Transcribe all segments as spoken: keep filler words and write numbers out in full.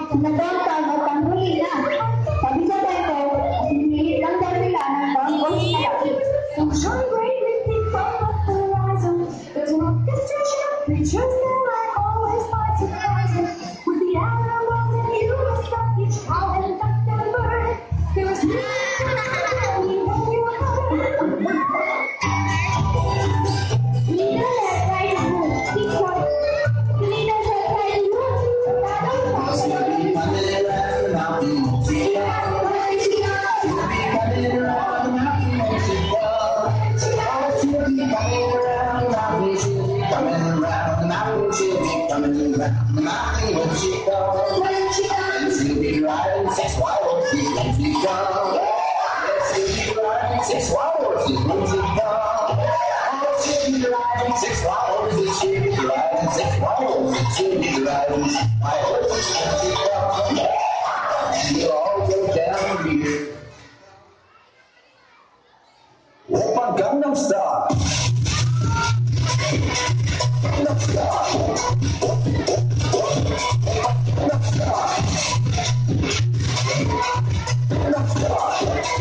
Nagkakataon at tanghuli na. Sabi sa tempo, pinilit lang daw nila ng bangos na laki. There's no destruction, creatures that I always find surprising. With the animals and humans stuck each cow and duck and bird. There was no Six swallows, it means it gone. Oh, she'll be riding six swallows, it she'll be riding six swallows, it she'll be riding. My horse is gonna be gone. She'll all go down here. Opa Gangnam Style. Gangnam Style. Gangnam Style. Gangnam Style.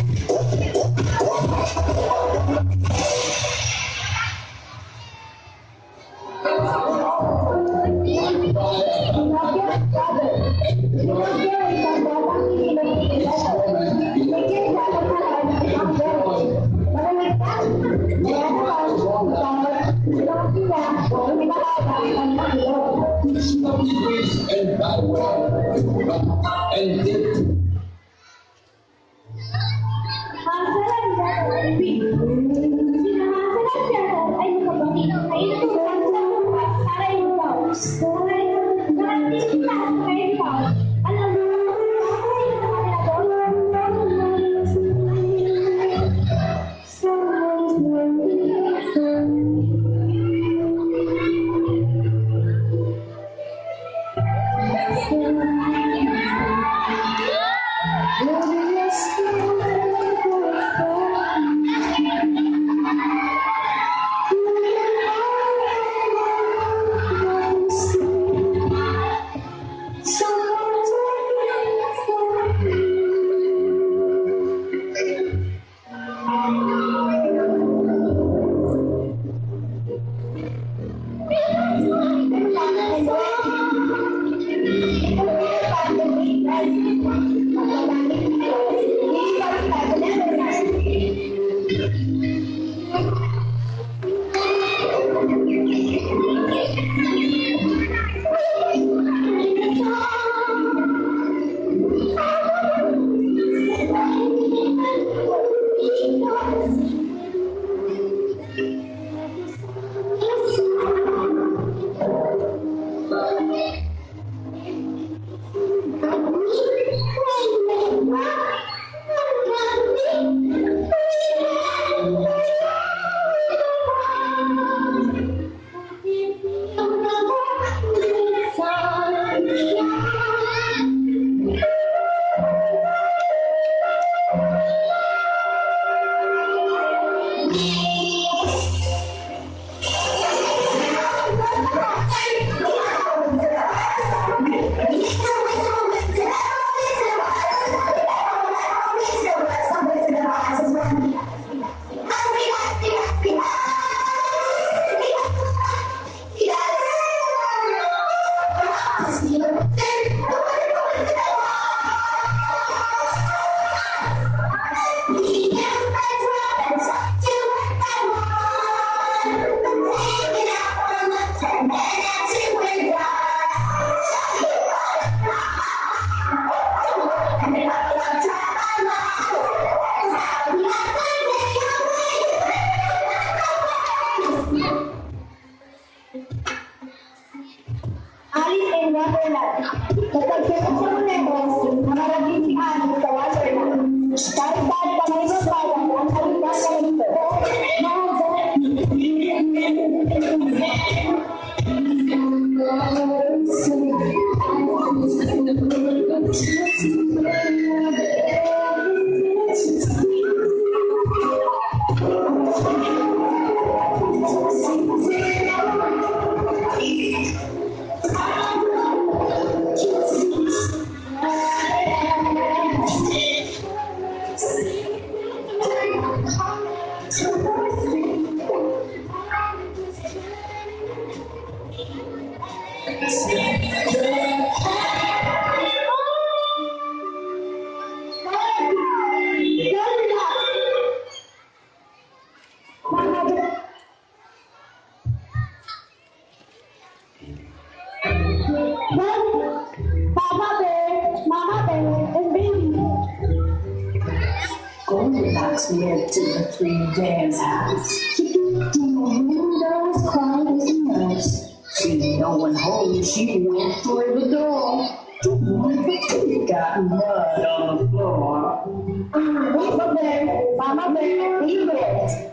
Let's get to the three dance house. Linda was quiet as a mouse. See no one home, she went for the door. Got mud on the floor. Ah, where's my bed? Mama bear, leave it.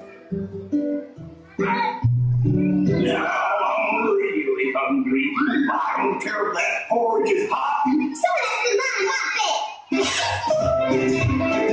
Now I'm really hungry. I don't care if that porridge is hot. So that's the mom, not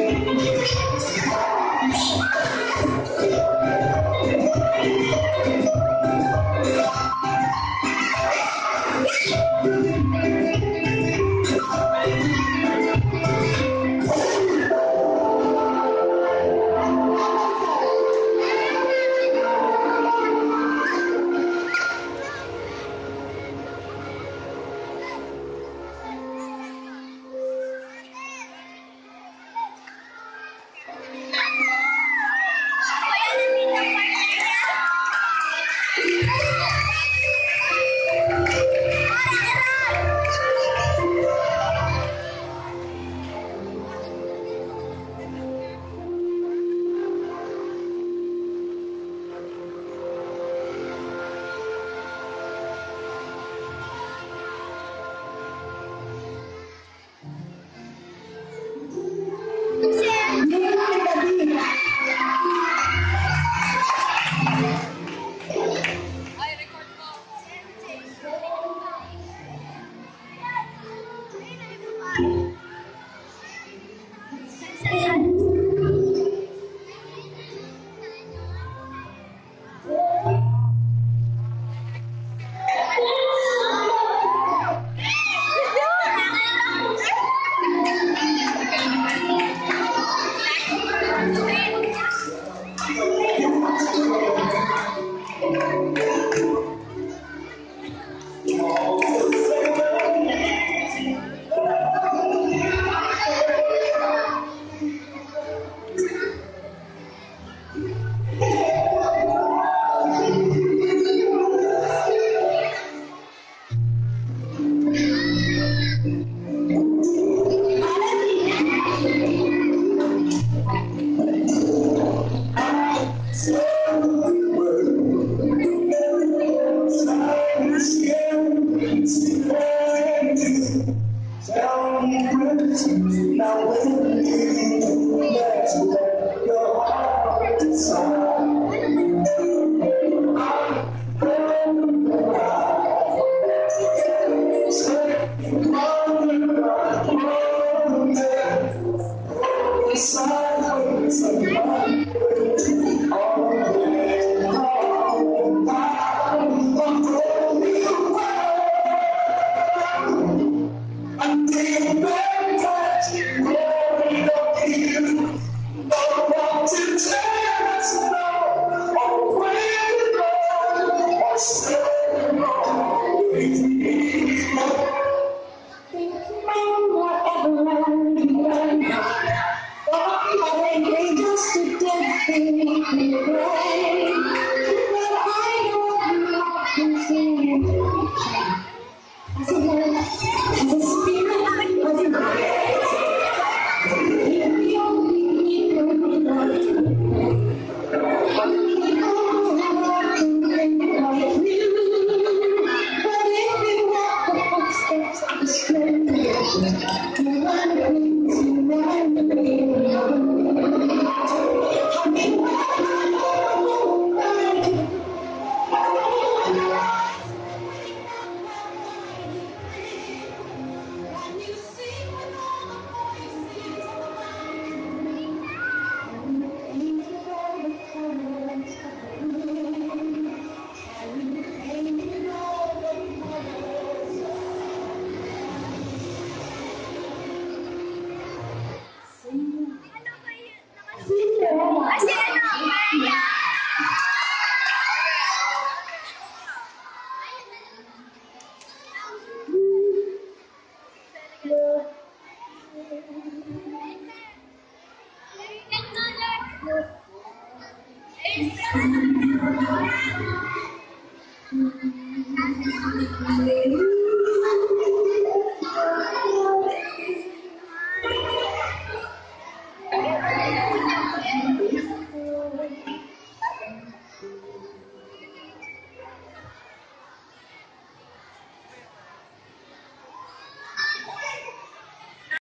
Thank you.